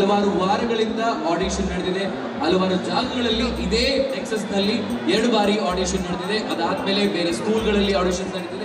ಹಲವಾರು ವಾರಗಳಿಂದ ಆಡಿಷನ್ ನಡೆದಿದೆ. ಹಲವಾರು ಜಾಗಗಳಲ್ಲಿ ಇದೇ ನೆಕ್ಸಸ್ ನಲ್ಲಿ 2 ಬಾರಿ ಆಡಿಷನ್ ನಡೆದಿದೆ. ಅದಾದ್ಮೇಲೆ ಬೇರೆ ಸ್ಕೂಲ್ಗಳಲ್ಲಿ ಆಡಿಷನ್ ನಡೆದಿದೆ.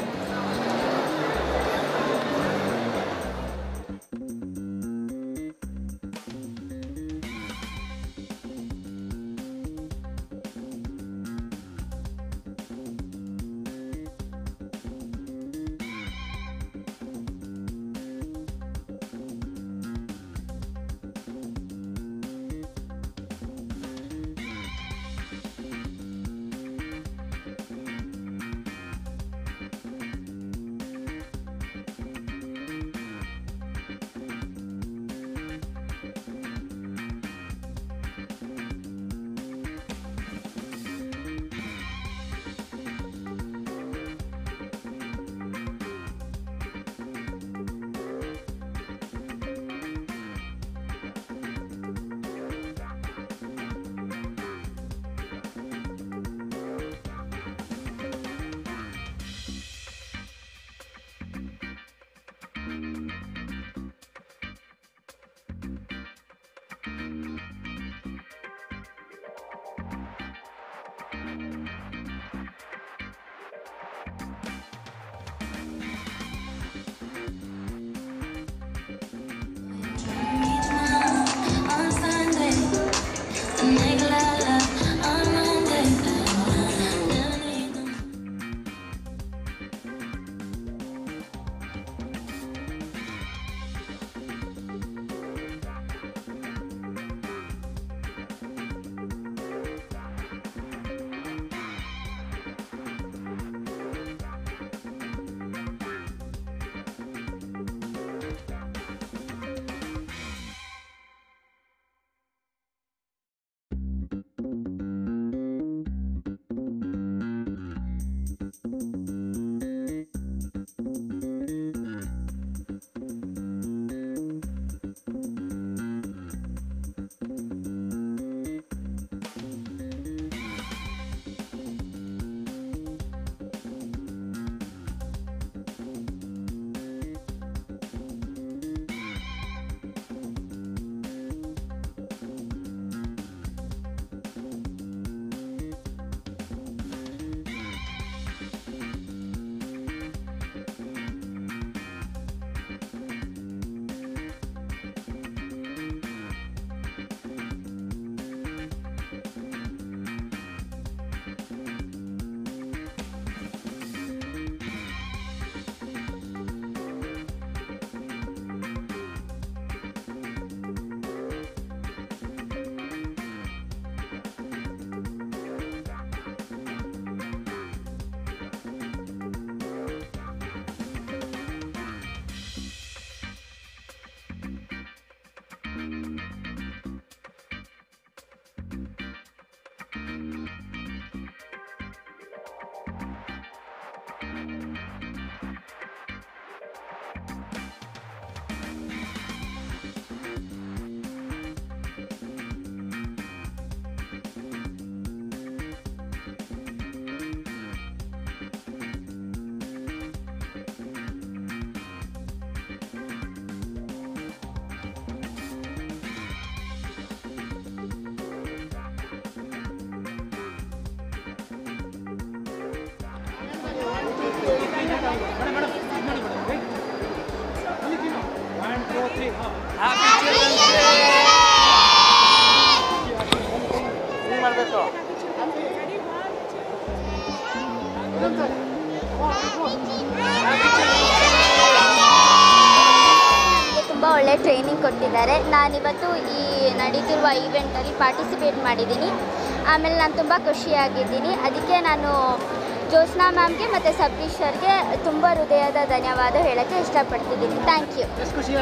ತುಂಬ ಒಳ್ಳೆ ಟ್ರೈನಿಂಗ್ ಕೊಟ್ಟಿದ್ದಾರೆ. ನಾನಿವತ್ತು ಈ ನಡೀತಿರುವ ಈವೆಂಟಲ್ಲಿ ಪಾರ್ಟಿಸಿಪೇಟ್ ಮಾಡಿದ್ದೀನಿ. ಆಮೇಲೆ ನಾನು ತುಂಬ ಖುಷಿಯಾಗಿದ್ದೀನಿ. ಅದಕ್ಕೆ ನಾನು ಜ್ಯೋತ್ಸ್ನಾ ಮ್ಯಾಮ್ಗೆ ಮತ್ತು ಸಬ್ರೀಶ್ ಸರ್ಗೆ ತುಂಬ ಹೃದಯದ ಧನ್ಯವಾದ ಹೇಳೋಕ್ಕೆ ಇಷ್ಟಪಡ್ತಿದ್ದೀನಿ. Thank you.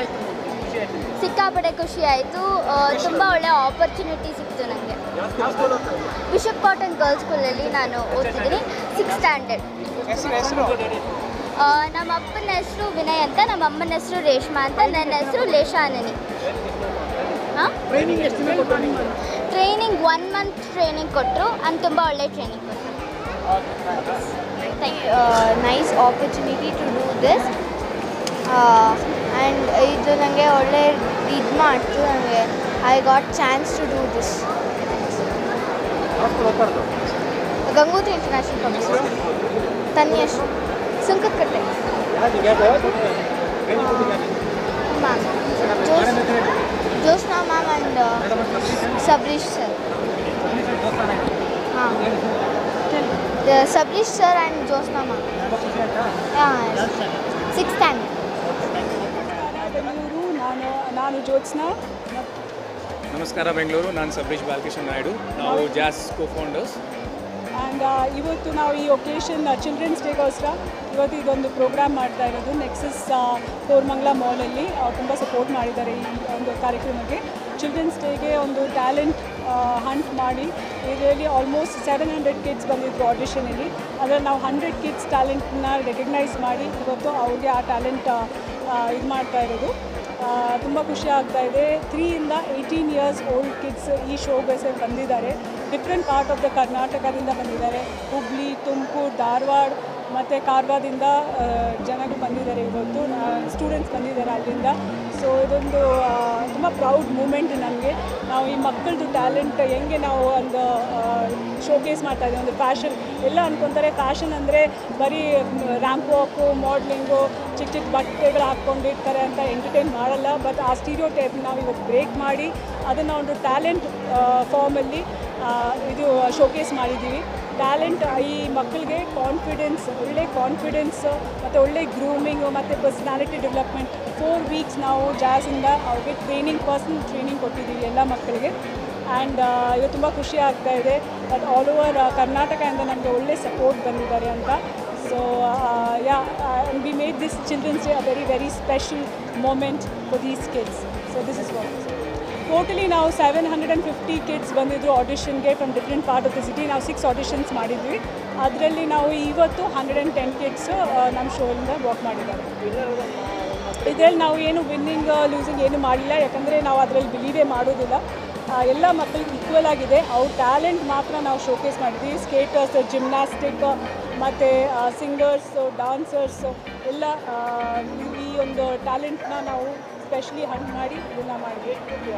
ಸಿಕ್ಕಾಪಟ್ಟೆ ಖುಷಿ ಆಯಿತು. ತುಂಬ ಒಳ್ಳೆ ಆಪರ್ಚುನಿಟಿ ಸಿಕ್ತು ನನಗೆ. ಬಿಷಪ್ ಕಾಟನ್ ಗರ್ಲ್ಸ್ ಸ್ಕೂಲಲ್ಲಿ ನಾನು ಓದ್ತಿದ್ದೀನಿ, 6th ಸ್ಟ್ಯಾಂಡರ್ಡ್. ನಮ್ಮ ಅಪ್ಪನ ಹೆಸರು ವಿನಯ್ ಅಂತ, ನಮ್ಮ ಅಮ್ಮನ ಹೆಸರು ರೇಷ್ಮಾ ಅಂತ, ನನ್ನ ಹೆಸರು ಲೇಷಾನನಿ. ಟ್ರೈನಿಂಗ್ 1 month ಟ್ರೈನಿಂಗ್ ಕೊಟ್ಟರು. ನಾನು ತುಂಬ ಒಳ್ಳೆ ಟ್ರೈನಿಂಗ್ ಕೊಟ್ಟರು. Nice opportunity to do this and ಇದು ನನಗೆ ಒಳ್ಳೆ ಇದು ಮಾಡ್ತು. ನನಗೆ I got chance to do this. Gangotri International Public School. Tanyash. Sunkatkette. Ma'am. Josna ma'am and Sabrish sir. The Sabrish sir and Josna ma'am. Yeah, 6th standard. Bengaluru ನಾನು ಜ್ಯೋತ್ಸ್ನಾ. ನಮಸ್ಕಾರ ಬೆಂಗಳೂರು, ನಾನು ಸಬ್ರೀಶ್ ಬಾಲಕೃಷ್ಣ ನಾಯ್ಡು. ನಾವು ಜಾಸ್ ಕೋ-ಫೌಂಡರ್ಸ್. ಆ್ಯಂಡ್ ಇವತ್ತು ನಾವು ಈ ಒಕೇಶನ್ ಚಿಲ್ಡ್ರನ್ಸ್ ಡೇಗೋಸ್ಕರ ಇವತ್ತು ಇದೊಂದು ಪ್ರೋಗ್ರಾಮ್ ಮಾಡ್ತಾ ಇರೋದು. ನೆಕ್ಸಸ್ ಕೋರಮಂಗಲ ಮಾಲಲ್ಲಿ ತುಂಬ ಸಪೋರ್ಟ್ ಮಾಡಿದ್ದಾರೆ ಈ ಒಂದು ಕಾರ್ಯಕ್ರಮಕ್ಕೆ. ಚಿಲ್ಡ್ರನ್ಸ್ ಡೇಗೆ ಒಂದು ಟ್ಯಾಲೆಂಟ್ ಹಂಟ್ ಮಾಡಿ ಇದರಲ್ಲಿ ಆಲ್ಮೋಸ್ಟ್ 700 ಕಿಡ್ಸ್ ಬಂದಿದ್ರು ಆಡಿಷನಲ್ಲಿ. ಅದರಲ್ಲಿ ನಾವು 100 ಕಿಡ್ಸ್ ಟ್ಯಾಲೆಂಟ್ನ ರೆಕಗ್ನೈಸ್ ಮಾಡಿ ಇವತ್ತು ಅವ್ರಿಗೆ ಆ ಟ್ಯಾಲೆಂಟ್ ಇದು ಮಾಡ್ತಾ ಇರೋದು. ತುಂಬ ಖುಷಿ ಆಗ್ತಾಯಿದೆ. 3 ಇಂದ 18 ಇಯರ್ಸ್ ಓಲ್ಡ್ ಕಿಡ್ಸ್ ಈ ಶೋಗೆ ಬಂದಿದ್ದಾರೆ. ಡಿಫ್ರೆಂಟ್ ಪಾರ್ಟ್ ಆಫ್ ದ ಕರ್ನಾಟಕದಿಂದ ಬಂದಿದ್ದಾರೆ. ಹುಬ್ಳಿ, ತುಮಕೂರು, ಧಾರವಾಡ ಮತ್ತು ಕಾರವಾರದಿಂದ ಜನಗಳು ಬಂದಿದ್ದಾರೆ. ಇವತ್ತು ಸ್ಟೂಡೆಂಟ್ಸ್ ಬಂದಿದ್ದಾರೆ ಅಲ್ಲಿಂದ. ಸೊ ಇದೊಂದು ತುಂಬ ಪ್ರೌಡ್ ಮೂಮೆಂಟ್ ನನಗೆ. ನಾವು ಈ ಮಕ್ಕಳದು ಟ್ಯಾಲೆಂಟ್ ಹೆಂಗೆ ನಾವು ಒಂದು ಶೋಕೇಸ್ ಮಾಡ್ತಾಯಿದ್ದೀವಿ. ಒಂದು ಫ್ಯಾಷನ್ ಎಲ್ಲ ಅಂದ್ಕೊತಾರೆ, ಫ್ಯಾಷನ್ ಅಂದರೆ ಬರೀ ರ್ಯಾಂಪ್ ವಾಕು, ಮಾಡಲಿಂಗು, ಚಿಕ್ಕ ಚಿಕ್ಕ ಬಟ್ಟೆಗಳು ಹಾಕ್ಕೊಂಡಿರ್ತಾರೆ ಅಂತ ಎಂಟರ್ಟೈನ್ ಮಾಡಲ್ಲ. ಬಟ್ ಆ ಸ್ಟೀರಿಯೋ ಟೈಪ್ ನಾವು ಇವತ್ತು ಬ್ರೇಕ್ ಮಾಡಿ ಅದನ್ನು ಒಂದು ಟ್ಯಾಲೆಂಟ್ ಫಾರ್ಮಲ್ಲಿ ಇದು ಶೋಕೇಸ್ ಮಾಡಿದ್ದೀವಿ. ಟ್ಯಾಲೆಂಟ್ ಈ ಮಕ್ಕಳಿಗೆ ಒಳ್ಳೆ ಕಾನ್ಫಿಡೆನ್ಸ್ ಮತ್ತು ಒಳ್ಳೆ ಗ್ರೂಮಿಂಗು ಮತ್ತು ಪರ್ಸ್ನಾಲಿಟಿ ಡೆವಲಪ್ಮೆಂಟ್ 4 ವೀಕ್ಸ್ ನಾವು ಜಾಸಿಂದ ಅವ್ರಿಗೆ ಪರ್ಸನಲ್ ಟ್ರೈನಿಂಗ್ ಕೊಟ್ಟಿದ್ದೀವಿ ಎಲ್ಲ ಮಕ್ಕಳಿಗೆ. ಆ್ಯಂಡ್ ಇದು ತುಂಬ ಖುಷಿ ಆಗ್ತಾಯಿದೆ ಬಟ್ ಆಲ್ ಓವರ್ ಕರ್ನಾಟಕದಿಂದ ನಮಗೆ ಒಳ್ಳೆ ಸಪೋರ್ಟ್ ಬಂದಿದ್ದಾರೆ ಅಂತ. So we made this children's day a very special moment for these kids. So this is what totally ನಾವು 750 ಕಿಡ್ಸ್ ಬಂದಿದ್ದರು ಆಡಿಷನ್ಗೆ from different part of the city. ನಾವು 6 ಆಡಿಷನ್ಸ್ ಮಾಡಿದ್ವಿ. ಅದರಲ್ಲಿ ನಾವು ಇವತ್ತು 110 ಕಿಡ್ಸ್ ನಮ್ಮ ಶೋಯಿಂದ ವರ್ಕ್ ಮಾಡಿದ್ದಾರೆ. ಇದರಲ್ಲಿ ನಾವು ಏನು ವಿನ್ನಿಂಗ್ ಲೂಸಿಂಗ್ ಏನು ಮಾಡಲಿಲ್ಲ, ಯಾಕಂದರೆ ನಾವು ಅದರಲ್ಲಿ ಬಿಲೀವೇ ಮಾಡೋದಿಲ್ಲ. ಎಲ್ಲ ಮಕ್ಕಳಿಗೆ ಈಕ್ವಲ್ ಆಗಿದೆ. ಅವ್ರ ಟ್ಯಾಲೆಂಟ್ ಮಾತ್ರ ನಾವು ಶೋಕೇಸ್ ಮಾಡಿದ್ವಿ. ಸ್ಕೇಟರ್ಸ್, ಜಿಮ್ನಾಸ್ಟಿಕ್ ಮತ್ತು ಸಿಂಗರ್ಸು, ಡಾನ್ಸರ್ಸು ಎಲ್ಲ ಈ ಒಂದು ಟ್ಯಾಲೆಂಟ್ನ ನಾವು ಸ್ಪೆಷಲಿ ಹಂಟ್ ಮಾಡಿ ಇದನ್ನು ಮಾಡಿದ್ವಿ.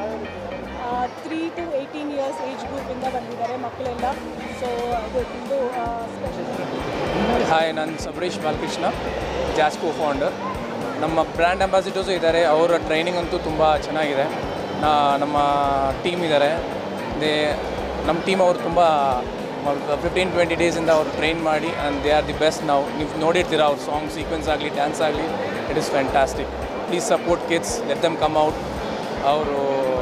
3 to 18 ಇಯರ್ಸ್ ಏಜ್ ಗ್ರೂಪಿಂದ ಬಂದಿದ್ದಾರೆ ಮಕ್ಕಳೆಲ್ಲ. ಸೊ ಇದು ಸ್ಪೆಷಲ್. ಹಾಯ್, ನಾನು ಸಬ್ರೀಶ್ ಬಾಲಕೃಷ್ಣ, ಜಾಸ್ ಕೋ-ಫೌಂಡರ್. ನಮ್ಮ ಬ್ರ್ಯಾಂಡ್ ಅಂಬಾಸಿಡರ್ಸು ಇದ್ದಾರೆ. ಅವರ ಟ್ರೈನಿಂಗ್ ಅಂತೂ ತುಂಬ ಚೆನ್ನಾಗಿದೆ. ನಮ್ಮ ಟೀಮ್ ಇದ್ದಾರೆ. ನಮ್ಮ ಟೀಮ್ ಅವರು ತುಂಬ 15-20 ಡೇಸಿಂದ ಅವರು ಟ್ರೈನ್ ಮಾಡಿ and they are the best. ನೀವು ನೋಡಿರ್ತೀರ ಅವ್ರ ಸಾಂಗ್ ಸೀಕ್ವೆನ್ಸ್ ಆಗಲಿ, ಡ್ಯಾನ್ಸ್ ಆಗಲಿ, it is fantastic. Please support kids, let them come out. ಅವರು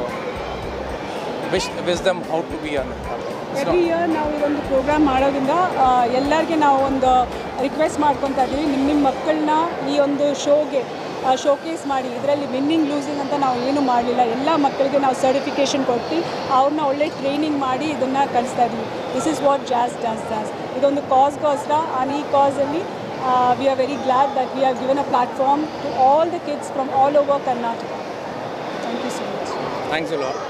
wish them how to be on. Every year ನಾವು ಇದೊಂದು ಪ್ರೋಗ್ರಾಮ್ ಮಾಡೋದ್ರಿಂದ ಎಲ್ಲರಿಗೆ ನಾವು ಒಂದು ರಿಕ್ವೆಸ್ಟ್ ಮಾಡ್ಕೊತಾ ಇದ್ದೀವಿ, ನಿಮ್ಮ ಮಕ್ಕಳನ್ನ ಈ ಒಂದು ಶೋಗೆ ಶೋಕೇಸ್ ಮಾಡಿ. ಇದರಲ್ಲಿ ವಿನ್ನಿಂಗ್ ಲೂಸಿಂಗ್ ಅಂತ ನಾವು ಏನೂ ಮಾಡಲಿಲ್ಲ. ಎಲ್ಲ ಮಕ್ಕಳಿಗೆ ನಾವು ಸರ್ಟಿಫಿಕೇಷನ್ ಕೊಟ್ಟು ಅವ್ರನ್ನ ಒಳ್ಳೆ ಟ್ರೈನಿಂಗ್ ಮಾಡಿ ಇದನ್ನು ಕಲಿಸ್ತಾ ಇದ್ದೀವಿ. This is what jazz dance. ಇದೊಂದು ಕಾಸ್ಗೋಸ್ಕರ. ಆ್ಯಂಡ್ ಈ ಕಾಸಲ್ಲಿ we are very glad that we have given a platform to all the kids from all over Karnataka. Thank you so much. Thanks a lot.